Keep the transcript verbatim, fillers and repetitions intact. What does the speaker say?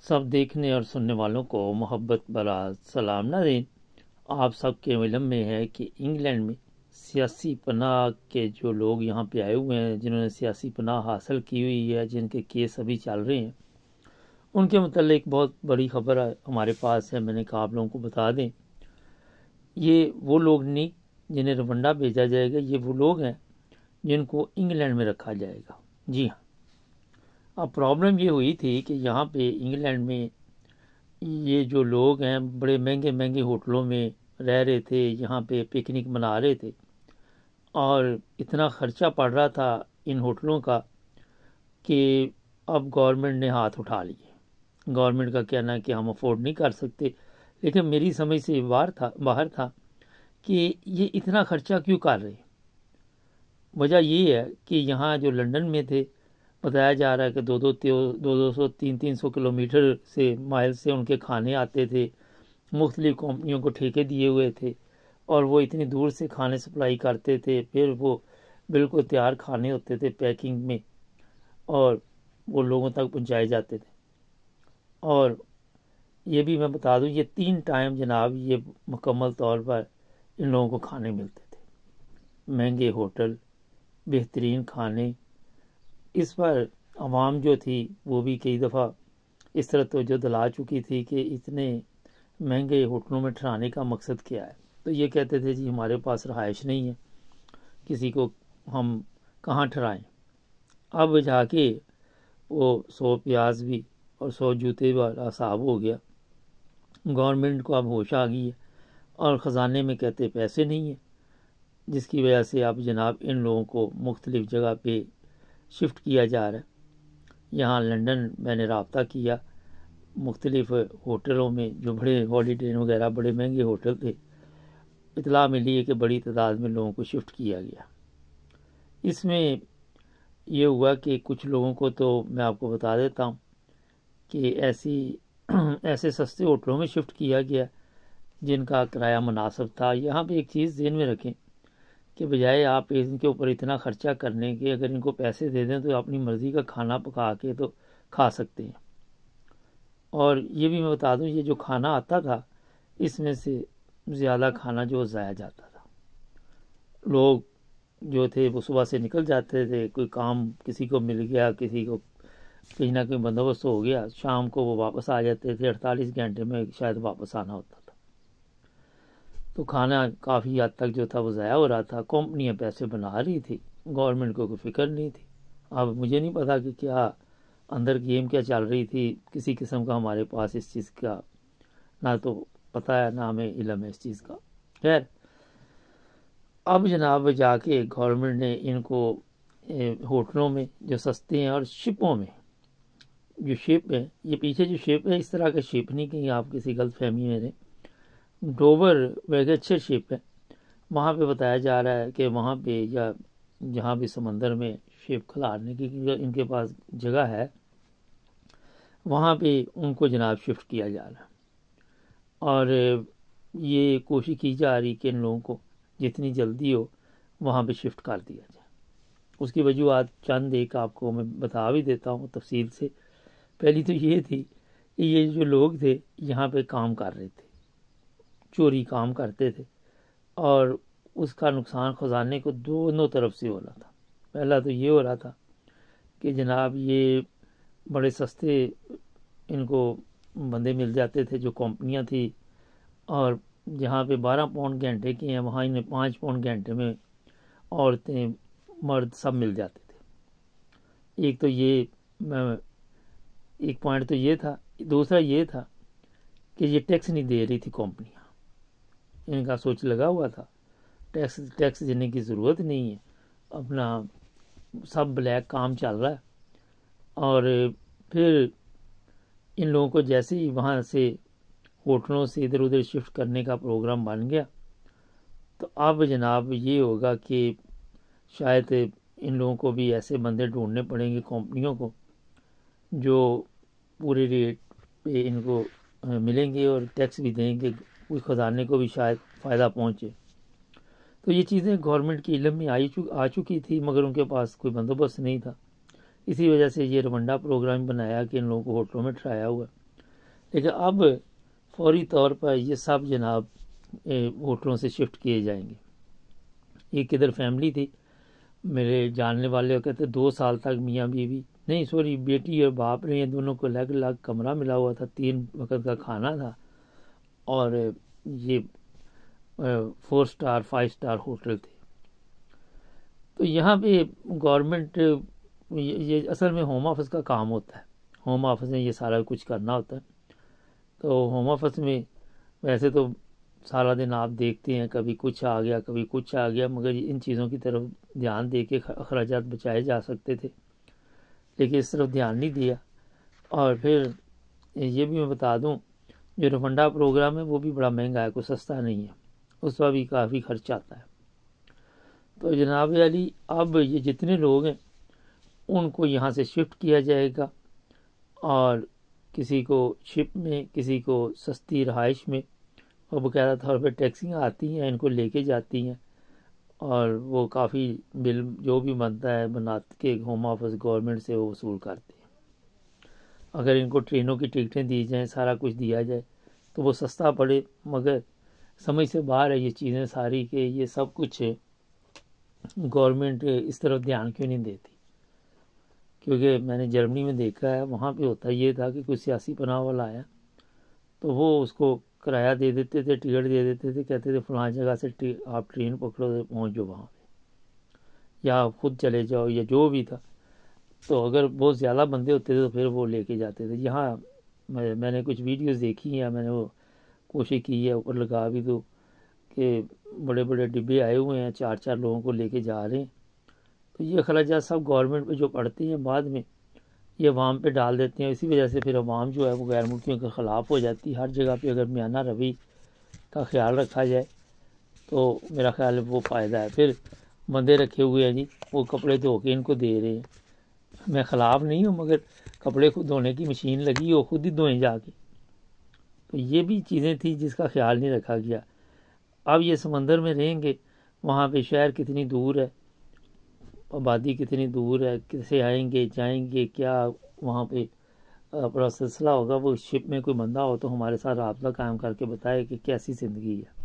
سب دیکھنے اور سننے والوں کو محبت بھرا سلام ناظرین، آپ سب کے علم میں ہے کہ انگلینڈ میں سیاسی پناہ کے جو لوگ یہاں پہ آئے ہوئے ہیں، جنہوں نے سیاسی پناہ حاصل کی ہوئی ہے، جن کے کیس ابھی چل رہے ہیں، ان کے متعلق بہت بڑی خبر ہمارے پاس ہے۔ میں نے کہا آپ لوگوں کو بتا دیں، یہ وہ لوگ نہیں جنہیں روانڈا بھیجا جائے گا، یہ وہ لوگ ہیں جن کو انگلینڈ میں رکھا جائے گا۔ جی ہاں، اب پرابلم یہ ہوئی تھی کہ یہاں پہ انگلینڈ میں یہ جو لوگ ہیں بڑے مہنگے مہنگے ہوٹلوں میں رہ رہے تھے، یہاں پہ پکنک منا رہے تھے، اور اتنا خرچہ پڑ رہا تھا ان ہوٹلوں کا کہ اب گورنمنٹ نے ہاتھ اٹھا لیے۔ گورنمنٹ کا کہنا ہے کہ ہم افورڈ نہیں کر سکتے، لیکن میری سمجھ سے باہر تھا باہر تھا کہ یہ اتنا خرچہ کیوں کر رہے ہیں۔ وجہ یہ ہے کہ یہاں جو لنڈن میں تھے، بتایا جا رہا ہے کہ دو دو دو دو سو تین تین سو کلو میٹر سے مائل سے ان کے کھانے آتے تھے، مختلف کمپنیوں کو ٹھیکے دیے ہوئے تھے، اور وہ اتنی دور سے کھانے سپلائی کرتے تھے، پھر وہ بالکل تیار کھانے ہوتے تھے پیکنگ میں، اور وہ لوگوں تک پہنچائے جاتے تھے۔ اور یہ بھی میں بتا دوں، یہ تین ٹائم جناب یہ مکمل طور پر ان لوگوں کو کھانے ملتے تھے، مہنگے ہوٹل، بہترین کھانے۔ اس پر عوام جو تھی وہ بھی کئی دفعہ اس طرح توجہ دلا چکی تھی کہ اتنے مہنگے ہوٹلوں میں ٹھہرانے کا مقصد کیا ہے۔ تو یہ کہتے تھے جی ہمارے پاس رہائش نہیں ہے، کسی کو ہم کہاں ٹھہرائیں۔ اب جا کے وہ سو پیاز بھی اور سو جوتے والا حساب ہو گیا۔ گورنمنٹ کو اب ہوش آ گئی ہے، اور خزانے میں کہتے پیسے نہیں ہیں، جس کی وجہ سے اب جناب ان لوگوں کو مختلف جگہ پہ شفٹ کیا جا رہا ہے۔ یہاں لنڈن میں نے رابطہ کیا، مختلف ہوٹلوں میں جو بڑے ہالیڈے وغیرہ بڑے مہنگے ہوٹل تھے، اطلاع ملی ہے کہ بڑی تعداد میں لوگوں کو شفٹ کیا گیا۔ اس میں یہ ہوا کہ کچھ لوگوں کو تو میں آپ کو بتا دیتا ہوں کہ ایسی ایسے سستے ہوٹلوں میں شفٹ کیا گیا جن کا کرایہ مناسب تھا۔ یہاں پہ ایک چیز ذہن میں رکھیں کہ بجائے آپ ان کے اوپر اتنا خرچہ کرنے کے، اگر ان کو پیسے دے دیں تو اپنی مرضی کا کھانا پکا کے تو کھا سکتے ہیں۔ اور یہ بھی میں بتا دوں، یہ جو کھانا آتا تھا اس میں سے زیادہ کھانا جو ضائع جاتا تھا۔ لوگ جو تھے وہ صبح سے نکل جاتے تھے، کوئی کام کسی کو مل گیا، کسی کو کہیں نہ کہیں بندوبست ہو گیا، شام کو وہ واپس آ جاتے تھے، اڑتالیس گھنٹے میں شاید واپس آنا ہوتا تھا۔ تو کھانا کافی حد تک جو تھا وہ ضائع ہو رہا تھا۔ کمپنیاں پیسے بنا رہی تھی، گورنمنٹ کو کوئی فکر نہیں تھی۔ اب مجھے نہیں پتا کہ کیا اندر گیم کیا چل رہی تھی، کسی قسم کا ہمارے پاس اس چیز کا نہ تو پتہ ہے نہ ہمیں علم ہے اس چیز کا۔ خیر، اب جناب جا کے گورنمنٹ نے ان کو ہوٹلوں میں جو سستے ہیں، اور شپوں میں جو شپ ہے، یہ پیچھے جو شپ ہے اس طرح کا شپ نہیں کہ آپ کسی غلط فہمی میں رہیں، ڈوبر ویگچر شپ ہے، وہاں پہ بتایا جا رہا ہے کہ وہاں پہ یا جہاں بھی سمندر میں شپ کھلارنے کی ان کے پاس جگہ ہے، وہاں پہ ان کو جناب شفٹ کیا جا رہا ہے۔ اور یہ کوشش کی جا رہی کہ ان لوگوں کو جتنی جلدی ہو وہاں پہ شفٹ کر دیا جائے۔ اس کی وجوہات چند ایک آپ کو میں بتا بھی دیتا ہوں تفصیل سے۔ پہلی تو یہ تھی کہ یہ جو لوگ تھے یہاں پہ کام کر رہے تھے، چوری کام کرتے تھے، اور اس کا نقصان خزانے کو دونوں طرف سے ہو رہا تھا۔ پہلا تو یہ ہو رہا تھا کہ جناب یہ بڑے سستے ان کو بندے مل جاتے تھے، جو کمپنیاں تھیں، اور جہاں پہ بارہ پاؤنڈ گھنٹے کے ہیں وہاں انہیں پانچ پاؤنڈ گھنٹے میں عورتیں مرد سب مل جاتے تھے۔ ایک تو یہ میں ایک پوائنٹ تو یہ تھا۔ دوسرا یہ تھا کہ یہ ٹیکس نہیں دے رہی تھی کمپنیاں، ان کا سوچ لگا ہوا تھا ٹیکس ٹیکس دینے کی ضرورت نہیں ہے، اپنا سب بلیک کام چل رہا ہے۔ اور پھر ان لوگوں کو جیسے ہی وہاں سے ہوٹلوں سے ادھر ادھر شفٹ کرنے کا پروگرام بن گیا، تو اب جناب یہ ہوگا کہ شاید ان لوگوں کو بھی ایسے بندے ڈھونڈنے پڑیں گے کمپنیوں کو جو پورے ریٹ پہ ان کو ملیں گے اور ٹیکس بھی دیں گے، کوئی خزانے کو بھی شاید فائدہ پہنچے۔ تو یہ چیزیں گورنمنٹ کی علم میں آئی آ چکی تھی، مگر ان کے پاس کوئی بندوبست نہیں تھا۔ اسی وجہ سے یہ روانڈا پروگرام بنایا کہ ان لوگوں کو ہوٹلوں میں ٹھہرایا ہوا ہے۔ لیکن اب فوری طور پر یہ سب جناب ہوٹلوں سے شفٹ کیے جائیں گے. ایک ادھر فیملی تھی میرے جاننے والے، کہتے دو سال تک میاں بیوی نہیں سوری بیٹی اور باپ رہے ہیں، دونوں کو الگ الگ کمرہ ملا ہوا تھا، تین وقت کا کھانا تھا، اور یہ four star five star hotel تھے. تو یہاں پہ گورنمنٹ، یہ اصل میں ہوم آفس کا کام ہوتا ہے، ہوم آفس میں یہ سارا کچھ کرنا ہوتا ہے. تو ہوم آفس میں ویسے تو سارا دن آپ دیکھتے ہیں کبھی کچھ آ گیا کبھی کچھ آ گیا، مگر ان چیزوں کی طرف دھیان دے کے اخراجات بچائے جا سکتے تھے، لیکن اس طرف دھیان نہیں دیا. اور پھر یہ بھی میں بتا دوں، جو ریفنڈا پروگرام ہے وہ بھی بڑا مہنگا ہے، کوئی سستا نہیں ہے، اس پر بھی کافی خرچ آتا ہے. تو جناب علی اب یہ جتنے لوگ ہیں ان کو یہاں سے شفٹ کیا جائے گا، اور کسی کو شپ میں، کسی کو سستی رہائش میں، اور باقاعدہ طور پہ ٹیکسیاں آتی ہیں ان کو لے کے جاتی ہیں، اور وہ کافی بل جو بھی بنتا ہے بنا کے ہوم آفس گورنمنٹ سے وہ وصول کرتے ہیں. اگر ان کو ٹرینوں کی ٹکٹیں دی جائیں، سارا کچھ دیا جائے تو وہ سستا پڑے، مگر سمجھ سے باہر ہے یہ چیزیں ساری کہ یہ سب کچھ گورنمنٹ اس طرف دھیان کیوں نہیں دیتی. کیونکہ میں نے جرمنی میں دیکھا ہے، وہاں پہ ہوتا یہ تھا کہ کوئی سیاسی پناہ والا آیا تو وہ اس کو کرایہ دے دیتے تھے، ٹکٹ دے دیتے تھے، کہتے تھے فلاں جگہ سے آپ ٹرین پکڑو تو پہنچ جاؤ وہاں پہ، یا خود چلے جاؤ، یا جو بھی تھا. تو اگر بہت زیادہ بندے ہوتے تھے تو پھر وہ لے کے جاتے تھے. یہاں میں نے کچھ ویڈیوز دیکھی ہیں، میں نے وہ کوشش کی ہے اوپر لگا بھی دو کہ بڑے بڑے ڈبے آئے ہوئے ہیں، چار چار لوگوں کو لے کے جا رہے ہیں. تو یہ اخراجات سب گورنمنٹ پہ جو پڑتے ہیں بعد میں یہ عوام پہ ڈال دیتے ہیں. اسی وجہ سے پھر عوام جو ہے وہ غیر ملکیوں کے خلاف ہو جاتی ہے. ہر جگہ پہ اگر میانہ روی کا خیال رکھا جائے تو میرا خیال ہے وہ فائدہ ہے. پھر بندے رکھے ہوئے ہیں جی وہ کپڑے دھو کے ان کو دے رہے ہیں. میں خلاف نہیں ہوں، مگر کپڑے خود دھونے کی مشین لگی ہو خود ہی دھوئیں جا کے. تو یہ بھی چیزیں تھیں جس کا خیال نہیں رکھا گیا. اب یہ سمندر میں رہیں گے، وہاں پہ شہر کتنی دور ہے، آبادی کتنی دور ہے، کیسے آئیں گے جائیں گے، کیا وہاں پہ بڑا سلسلہ ہوگا. وہ شپ میں کوئی بندہ ہو تو ہمارے ساتھ رابطہ قائم کر کے بتائے کہ کیسی زندگی ہے.